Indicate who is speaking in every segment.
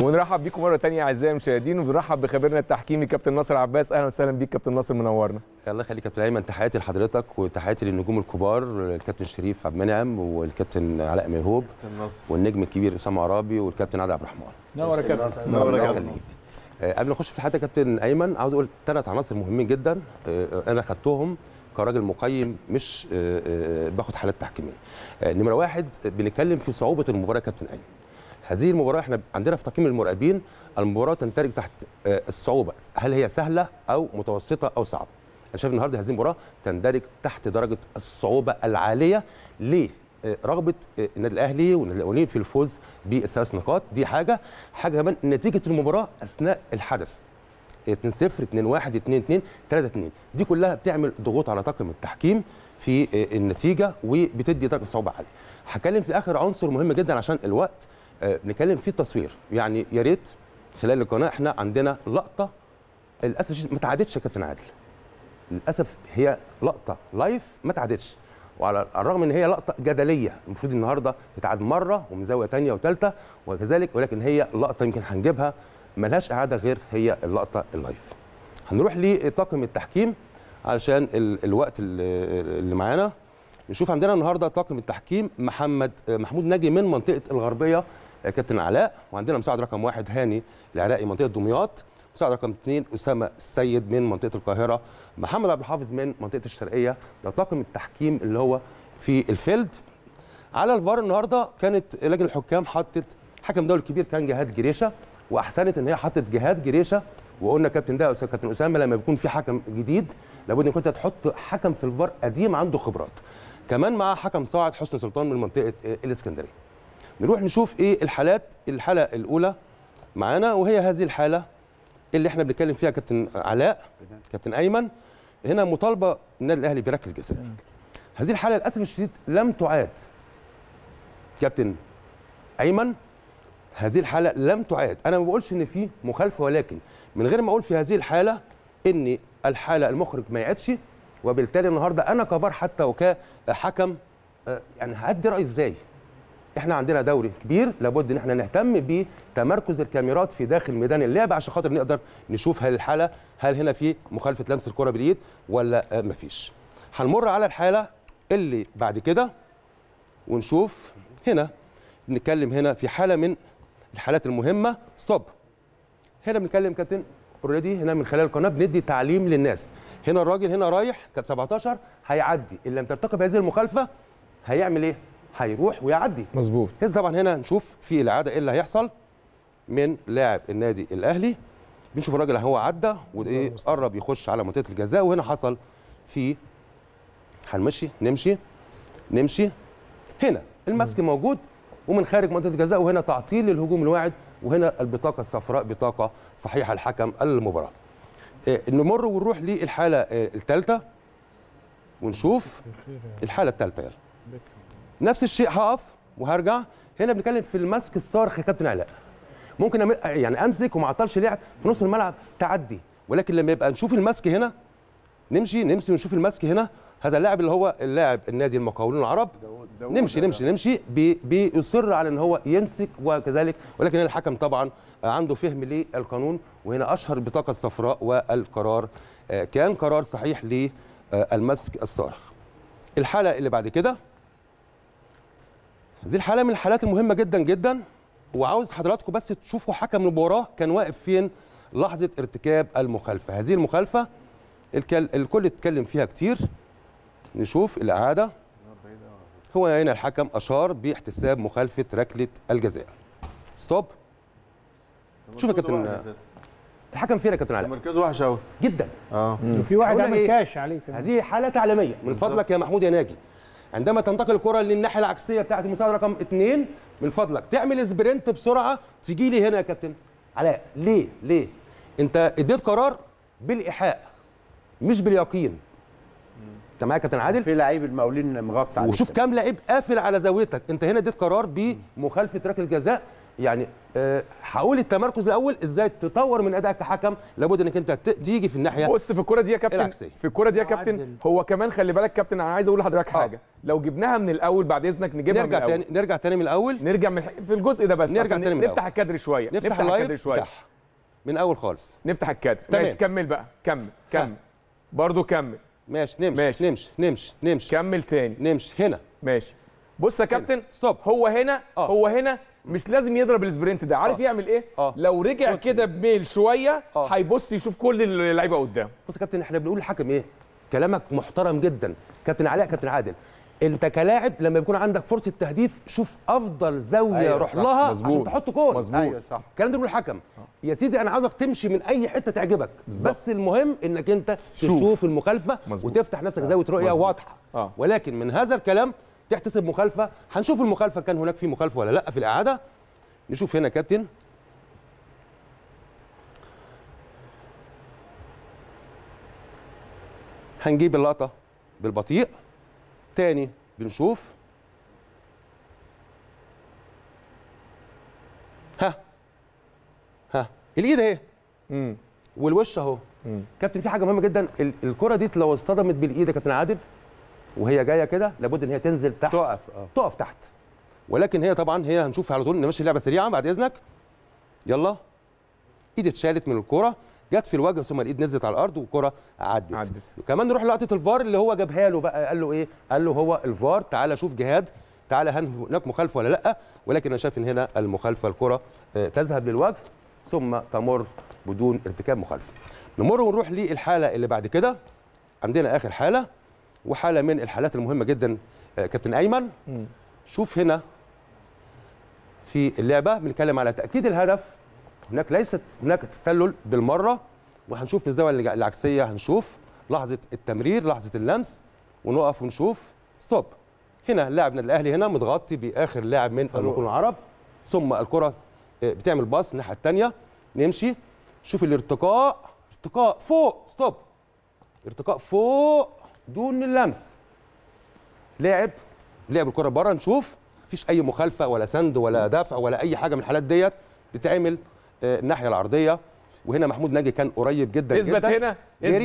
Speaker 1: ونرحب بيكم مره ثانيه اعزائي المشاهدين، وبنرحب بخبيرنا التحكيمي كابتن ناصر عباس. اهلا وسهلا بيك كابتن ناصر، منورنا.
Speaker 2: الله يخليك كابتن ايمن، تحياتي لحضرتك وتحياتي للنجوم الكبار الكابتن شريف عبد المنعم والكابتن علاء ميهوب والنجم الكبير اسامه عرابي والكابتن عادل عبد الرحمن.
Speaker 1: نور يا كابتن.
Speaker 2: نور يا كابتن. قبل ما نخش في حياتي يا كابتن ايمن، عاوز اقول 3 عناصر مهمين جدا انا خدتهم كراجل مقيم، مش باخد حالات تحكيميه. نمره 1 بنتكلم في صعوبه المباراه يا كابتن ايمن. هذه المباراه احنا عندنا في تقييم المراقبين المباراه تندرج تحت الصعوبه، هل هي سهله او متوسطه او صعبه؟ انا شايف النهارده هذه المباراه تندرج تحت درجه الصعوبه العاليه. ليه؟ رغبه النادي الاهلي والنادي الاولين في الفوز ب3 نقاط، دي حاجه كمان نتيجه المباراه اثناء الحدث 2-0 2-1 2-2 3-2، دي كلها بتعمل ضغوط على طاقم التحكيم في النتيجه وبتدي درجه صعوبه عاليه. هتكلم في اخر عنصر مهم جدا عشان الوقت، بنتكلم في التصوير. يعني يا ريت خلال القناه احنا عندنا لقطه للاسف ما تعادتش يا كابتن عادل، للاسف هي لقطه لايف ما تعادتش، وعلى الرغم ان هي لقطه جدليه المفروض النهارده تتعاد مره ومن زاويه ثانيه وثالثه وكذلك، ولكن هي لقطه يمكن هنجيبها ملهاش اعاده غير هي اللقطه اللايف. هنروح لطاقم التحكيم علشان الوقت اللي معانا. نشوف عندنا النهارده طاقم التحكيم محمود ناجي من منطقه الغربيه كابتن علاء، وعندنا مساعد رقم 1 هاني العراقي منطقه دمياط، مساعد رقم 2 اسامه السيد من منطقه القاهره، محمد عبد الحافظ من منطقه الشرقيه. ده طاقم التحكيم اللي هو في الفيلد. على الفار النهارده كانت لجنه الحكام حطت حكم دولي كبير كان جهاد جريشه، واحسنت ان هي حطت جهاد جريشه. وقلنا كابتن ده كابتن اسامه لما بيكون في حكم جديد لابد انك انت تحط حكم في الفار قديم عنده خبرات. كمان مع حكم صاعد حسني سلطان من منطقه الاسكندريه. نروح نشوف ايه الحاله الاولى معانا، وهي هذه الحاله اللي احنا بنتكلم فيها كابتن علاء كابتن ايمن. هنا مطالبه النادي الاهلي بركله جزاء. هذه الحاله للاسف الشديد لم تعاد كابتن ايمن، هذه الحاله لم تعاد. انا ما بقولش ان في مخالفه، ولكن من غير ما اقول في هذه الحاله ان الحاله المخرج ما يعدش، وبالتالي النهارده انا كفار حتى وكحكم يعني هادي رايي ازاي؟ احنا عندنا دوري كبير لابد ان احنا نهتم بتمركز الكاميرات في داخل ميدان اللعب عشان خاطر نقدر نشوف هل هنا في مخالفه لمس الكره باليد ولا مفيش. هنمر على الحاله اللي بعد كده ونشوف. هنا بنتكلم هنا في حاله من الحالات المهمه. ستوب. هنا بنتكلم كابتن اوريدي هنا من خلال القناه بندي تعليم للناس. هنا الراجل هنا رايح كانت 17 هيعدي، ان لم ترتكب هذه المخالفه هيعمل ايه؟ هيروح ويعدي.
Speaker 1: مظبوط.
Speaker 2: طبعا هنا نشوف في العاده ايه اللي هيحصل من لاعب النادي الاهلي. بنشوف الراجل هو عدى وايه قرب يخش على منطقه الجزاء، وهنا حصل في هنمشي نمشي هنا المسك موجود ومن خارج منطقه الجزاء، وهنا تعطيل للهجوم الواعد، وهنا البطاقه الصفراء بطاقه صحيحه لحكم المباراه. نمر ونروح للحاله الثالثه ونشوف الحاله الثالثه. يلا نفس الشيء، هقف وهرجع. هنا بنتكلم في المسك الصارخ يا كابتن علاء. ممكن يعني امسك وما اعطلش لعب في نص الملعب تعدي، ولكن لما يبقى نشوف المسك هنا نمشي ونشوف المسك هنا. هذا اللاعب اللي هو اللاعب النادي المقاولون العرب نمشي بيصر على ان هو يمسك وكذلك، ولكن هنا الحكم طبعا عنده فهم للقانون، وهنا اشهر البطاقه الصفراء، والقرار كان قرار صحيح للمسك الصارخ. الحاله اللي بعد كده هذه الحاله من الحالات المهمه جدا جدا، وعاوز حضراتكم بس تشوفوا حكم المباراه كان واقف فين لحظه ارتكاب المخالفه. هذه المخالفه الكل اتكلم فيها كتير. نشوف الاعاده. هو هنا الحكم اشار باحتساب مخالفه ركله الجزاء. ستوب. شوف يا كابتن الحكم فين يا كابتن علاء؟
Speaker 3: مركزه وحش قوي
Speaker 4: جدا.
Speaker 5: في واحد عمل كاش عليه.
Speaker 4: هذه حاله تعليميه من فضلك يا محمود يا ناجي. عندما تنتقل الكره للناحيه العكسيه بتاعه المساعد رقم 2 من فضلك تعمل سبرنت بسرعه تيجي لي هنا يا كابتن علاء. ليه؟ انت اديت قرار بالايحاء مش باليقين. انت معايا يا كابتن عادل؟
Speaker 3: في لعيب المقاولين مغطى عليه،
Speaker 4: وشوف كام لعيب قافل على زاويتك. انت هنا اديت قرار بمخالفه ركله جزاء يعني هقول التمركز الاول ازاي تطور من ادائك كحكم. لابد انك انت تيجي في الناحيه.
Speaker 1: بص في الكوره دي يا كابتن،
Speaker 4: العكسية.
Speaker 1: في الكوره دي يا كابتن هو كمان خلي بالك كابتن، انا عايز اقول لحضرتك حاجه، لو جبناها من الاول بعد اذنك نجيبها من الاول.
Speaker 4: نرجع تاني من الاول.
Speaker 1: نرجع في الجزء ده بس،
Speaker 4: نرجع تاني من
Speaker 1: نفتح الكادر شويه،
Speaker 4: نفتح الكادر شويه من اول خالص.
Speaker 1: نفتح الكادر. ماشي كمل بقى، كمل برضو كمل.
Speaker 4: ماشي نمشي
Speaker 1: كمل تاني.
Speaker 4: نمشي هنا.
Speaker 1: ماشي بص يا كابتن،
Speaker 4: ستوب.
Speaker 1: هو هنا مش لازم يضرب السبرنت ده، عارف يعمل ايه؟ لو رجع كده بميل شويه هيبص يشوف كل اللعيبه قدام.
Speaker 4: بص يا كابتن، احنا بنقول للحكم ايه؟ كلامك محترم جدا كابتن علاء، كابتن عادل. انت كلاعب لما يكون عندك فرصه تهديف شوف افضل زاويه روح لها عشان تحط جول.
Speaker 1: مظبوط.
Speaker 4: ايوه صح. الكلام ده بيقول الحكم. يا سيدي انا عاوزك تمشي من اي حته تعجبك، بس المهم انك انت تشوف المخالفه وتفتح نفسك زاويه رؤيه واضحه. ولكن من هذا الكلام تحتسب مخالفه. هنشوف المخالفه كان هناك في مخالفه ولا لا في الاعاده. نشوف هنا يا كابتن. هنجيب اللقطه بالبطيء تاني. بنشوف ها الايد اهي والوش اهو. كابتن في حاجه مهمه جدا، الكره دي لو اصطدمت بالايد يا كابتن عادل وهي جايه كده لابد ان هي تنزل تحت، تقف تحت. ولكن هي طبعا هي هنشوف على طول نمشي اللعبه سريعه بعد اذنك. يلا ايد اتشالت من الكره، جت في الوجه ثم الايد نزلت على الارض والكره عدت. كمان نروح لقطه الفار اللي هو جابها له بقى، قال له ايه؟ قال له هو الفار تعالى شوف جهاد، تعالى هناك مخالفه ولا لا. ولكن انا شايف ان هنا المخالفه، الكره تذهب للوجه ثم تمر بدون ارتكاب مخالفه. نمر ونروح للحاله اللي بعد كده. عندنا اخر حاله وحاله من الحالات المهمه جدا كابتن ايمن. شوف هنا في اللعبه بنتكلم على تاكيد الهدف. ليست هناك تسلل بالمره، وهنشوف في الزاويه العكسيه هنشوف لحظه التمرير، لحظه اللمس، ونقف ونشوف ستوب. هنا لاعب النادي الاهلي هنا متغطي باخر لاعب من المقاولون العرب، ثم الكره بتعمل باص الناحيه الثانيه. نمشي شوف الارتقاء، ارتقاء فوق، ستوب، ارتقاء فوق دون اللمس. لاعب الكره بره. نشوف مفيش اي مخالفه ولا سند ولا دفع ولا اي حاجه من الحالات ديت بتتعمل الناحيه العرضيه. وهنا محمود ناجي كان قريب جدا
Speaker 1: اثبت
Speaker 4: جدا.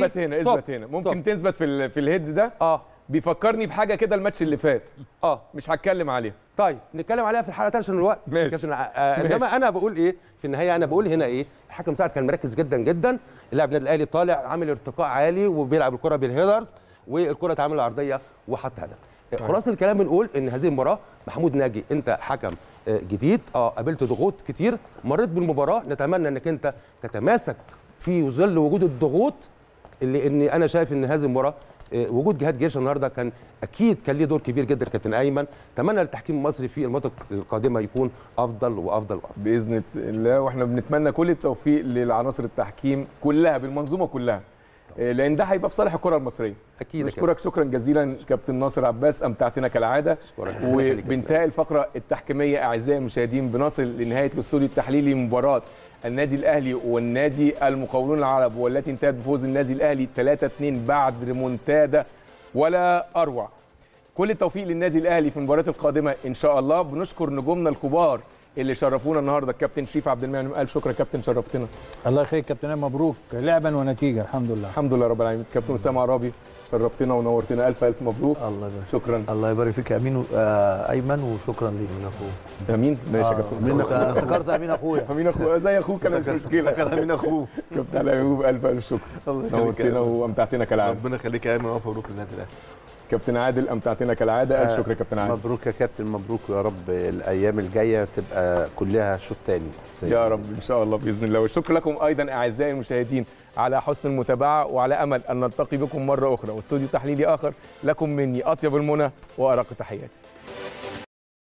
Speaker 1: اثبت هنا ممكن تثبت في الهيد ده. بيفكرني بحاجه كده الماتش اللي فات. مش هتكلم عليها.
Speaker 4: طيب نتكلم عليها في الحلقه عشان الوقت.
Speaker 1: ماشي.
Speaker 4: انما انا بقول ايه في النهايه؟ انا بقول هنا ايه؟ الحكم ساعد كان مركز جدا جدا. اللاعب النادي الاهلي طالع عامل ارتقاء عالي وبيلعب الكره بالهيدرز، والكره اتعمل عرضيه وحط هدف. خلاص الكلام بنقول ان هذه المباراه محمود ناجي انت حكم جديد، قابلت ضغوط كتير، مريت بالمباراه. نتمنى انك انت تتماسك في ظل وجود الضغوط، اللي اني انا شايف ان هذه المباراه وجود جهاد جيش النهارده كان اكيد كان ليه دور كبير جدا كابتن ايمن. اتمنى التحكيم المصري في المناطق القادمه يكون افضل وافضل وافضل
Speaker 1: باذن الله. واحنا بنتمنى كل التوفيق للعناصر التحكيم كلها بالمنظومه كلها، لان ده هيبقى في صالح الكره المصريه.
Speaker 4: اكيد.
Speaker 1: نشكرك شكرا جزيلا كابتن ناصر عباس، امتعتنا كالعاده. وبانتهاء الفقره التحكيميه اعزائي المشاهدين بنصل لنهايه الاستوديو التحليلي لمباراه النادي الاهلي والنادي المقاولون العرب، والتي انتهت بفوز النادي الاهلي 3-2 بعد ريمونتادا ولا اروع. كل التوفيق للنادي الاهلي في المباريات القادمه ان شاء الله. بنشكر نجومنا الكبار اللي شرفونا النهارده. الكابتن شريف عبد المنعم، الف شكر يا كابتن، شرفتنا.
Speaker 5: الله يخليك كابتن، مبروك لعبا ونتيجه. الحمد لله.
Speaker 1: الحمد لله رب العالمين. كابتن اسامه عرابي شرفتنا ونورتنا، الف مبروك.
Speaker 3: الله يبارك.
Speaker 1: شكرا.
Speaker 3: الله يبارك فيك يا امين ايمن، وشكرا ليك من اخوه
Speaker 1: امين. ماشي يا كابتن.
Speaker 3: افتكرت امين اخويا.
Speaker 1: امين اخويا زي اخوك، انا مش مشكله.
Speaker 3: كان امين اخوه.
Speaker 1: كابتن ايوب الف شكر. نورتنا وامتعتنا كالعاده.
Speaker 3: ربنا يخليك يا ايمن، ومبروك للنادي الاهلي.
Speaker 1: كابتن عادل امتعتنا كالعاده، الف شكر يا كابتن عادل.
Speaker 6: مبروك يا كابتن، مبروك، ويا رب الايام الجايه تبقى كلها شوط تاني
Speaker 1: يا رب ان شاء الله باذن الله. والشكر لكم ايضا اعزائي المشاهدين على حسن المتابعه، وعلى امل ان نلتقي بكم مره اخرى واستوديو تحليلي اخر. لكم مني اطيب المنى وارق تحياتي.